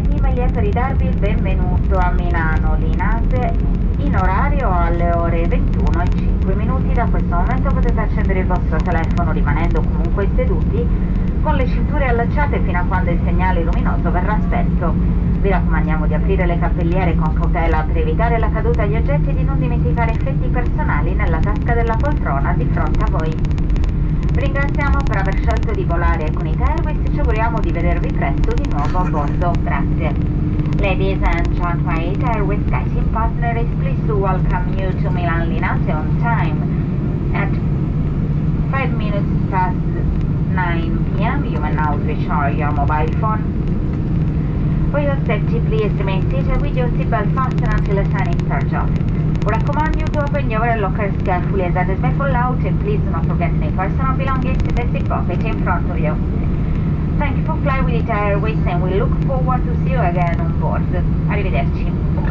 team è lieto di darvi il benvenuto a Milano Linate in orario alle ore 21:05. Da questo momento potete accendere il vostro telefono rimanendo comunque seduti con le cinture allacciate fino a quando il segnale luminoso verrà spento. Vi raccomandiamo di aprire le cappelliere con cautela per evitare la caduta di oggetti e di non dimenticare effetti personali nella tasca della poltrona di fronte a voi. Vi ringraziamo per aver scelto di volare con Ita Airways e ci auguriamo di vedervi presto di nuovo a bordo. Grazie. Ladies and gentlemen, Ita Airways SkyTeam partner is pleased to welcome you to Milan Linate on time. At 5 minutes past 9 p.m. you may now recharge your mobile phone. For your safety, please remain seated with your seatbelt fastened until a sign is turned off. We recommend you to open your lockers carefully as that is may fall out, and please do not forget any personal belongings in the seat pocket in front of you. Thank you for flying with Ita Airways and we look forward to see you again on board. Arrivederci.